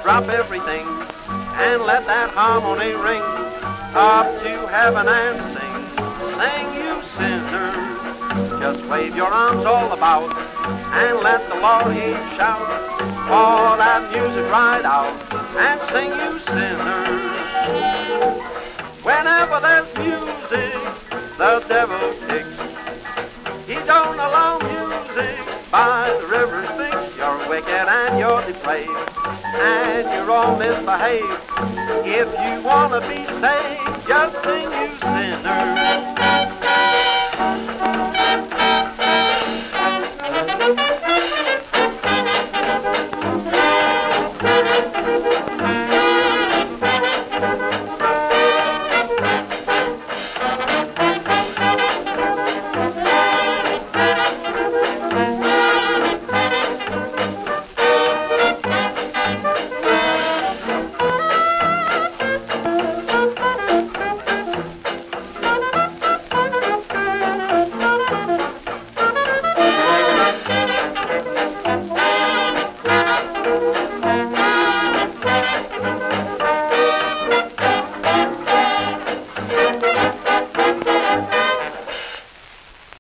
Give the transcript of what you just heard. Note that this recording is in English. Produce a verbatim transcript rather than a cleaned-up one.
drop everything and let that harmony ring up to heaven and sing. Sing, you sinners, just wave your arms all about and let the Lord He shout. Pour that music right out and sing, you sinners. Whenever there's music, the devil kicks. He don't allow music by the river's fix. You're wicked and you're depraved and you're all misbehaved. If you want to be saved, just sing, you sinners.